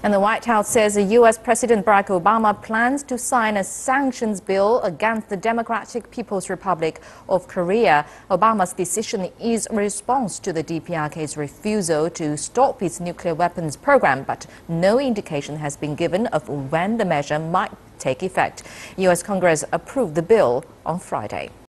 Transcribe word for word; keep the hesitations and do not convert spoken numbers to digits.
And the White House says the U S President Barack Obama plans to sign a sanctions bill against the Democratic People's Republic of Korea. Obama's decision is a response to the D P R K's refusal to stop its nuclear weapons program, but no indication has been given of when the measure might take effect. U S Congress approved the bill on Friday.